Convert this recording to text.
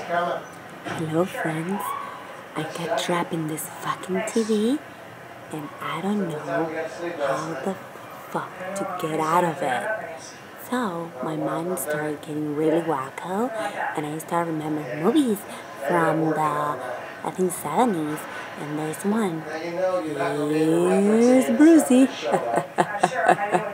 Hello friends, I got trapped in this fucking TV and I don't know how the fuck to get out of it. So my mind started getting really wacko and I started remembering movies from the, I think, 70s, and there's one. Here's Brucey.